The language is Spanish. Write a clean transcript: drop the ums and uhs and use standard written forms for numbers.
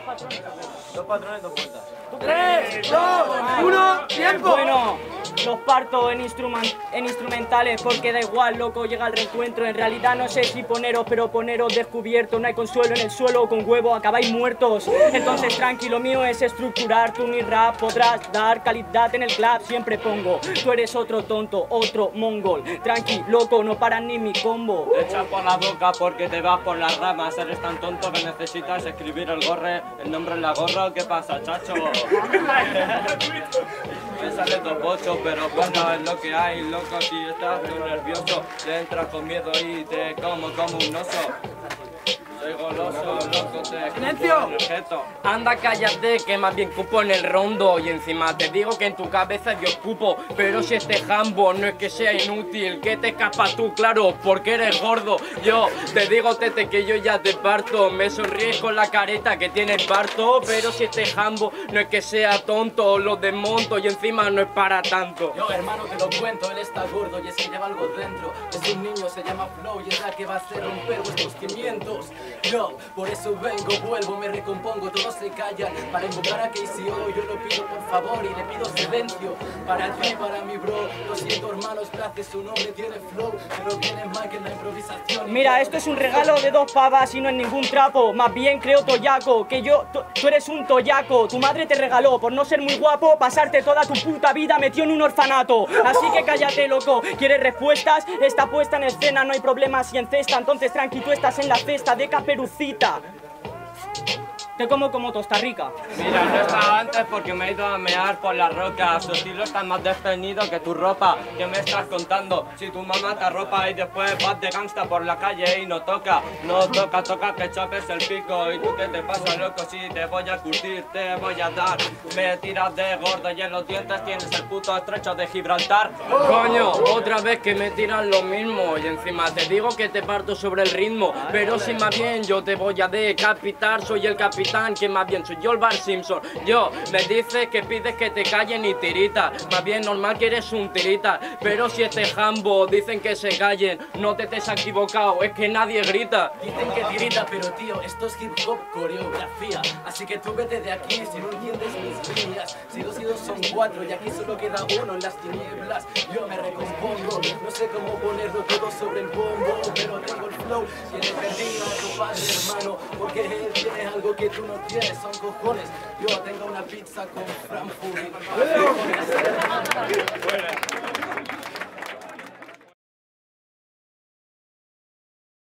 patrones. Dos patrones, dos vueltas. 3, 2, 1, tiempo. Bueno, los parto en instrumentales porque da igual, loco, llega el reencuentro. En realidad no sé si poneros, pero poneros descubierto. No hay consuelo en el suelo, con huevo acabáis muertos. Entonces tranquilo, mío es estructurar. Tú ni rap podrás dar calidad en el club, siempre pongo. Tú eres otro tonto, otro mongol. Tranqui, loco, no paran ni mi combo. Te echas por la boca porque te vas por las ramas. Eres tan tonto que necesitas escribir el nombre en la gorra. ¿Qué pasa, chacho? Me sale dos bochos, pero bueno, es lo que hay, loco. Si estás muy nervioso, te entras con miedo y te como un oso. Soy goloso, loco, te ¡Silencio! en el jeto. Anda, cállate, que más bien cupo en el rondo. Y encima te digo que en tu cabeza yo cupo. Pero si este jambo no es que sea inútil, que te escapas tú, claro, porque eres gordo. Yo te digo, tete, que yo ya te parto. Me sonríes con la careta que tiene el parto. Pero si este jambo no es que sea tonto, lo desmonto y encima no es para tanto. Yo, hermano, te lo cuento, él está gordo y es que lleva algo dentro. Es un niño, se llama Flow y es la que va a hacer romper vuestros cimientos. Yo, por eso vengo, vuelvo, me recompongo, todos se callan. Para invocar a KCO, yo lo pido por favor y le pido silencio. Para ti, para mi bro, lo siento hermanos, gracias, su nombre tiene flow, pero tiene más que la improvisación. Mira, esto es un regalo de 2 pavas y no es ningún trapo. Más bien creo toyaco, que tú eres un toyaco. Tu madre te regaló, por no ser muy guapo, pasarte toda tu puta vida metido en un orfanato. Así que cállate, loco, ¿quieres respuestas? Está puesta en escena, no hay problemas si encesta. Entonces tranqui, tú estás en la cesta de Caperucita. Te como Costa Rica. Mira, no estaba antes porque me he ido a mear por las rocas. Tu estilo está más despeinado que tu ropa. ¿Qué me estás contando? Si tu mamá te arropa y después vas de gangsta por la calle y no toca. No toca, toca que chapes el pico. ¿Y tú qué te pasa, loco? Si te voy a curtir, te voy a dar. Me tiras de gordo y en los dientes tienes el puto estrecho de Gibraltar. Coño, otra vez que me tiran lo mismo. Y encima te digo que te parto sobre el ritmo. Pero si más bien yo te voy a decapitar, soy el capitán, que más bien soy yo el Bart Simpson. Yo, me dices que pides que te callen y tirita. Más bien normal que eres un tirita. Pero si este jambo dicen que se callen, no te has equivocado, es que nadie grita. Dicen que tirita, pero tío, esto es hip hop coreografía. Así que tú vete de aquí si no entiendes mis líneas. Si 2 y 2 son 4 y aquí solo queda uno en las tinieblas. Yo me recompongo, no sé cómo ponerlo todo sobre el bombo, pero tengo el flow. Tiene perdido a tu padre, hermano, porque él tiene algo que tú no tienes, son cojones. Yo tengo una pizza con Frankfurt.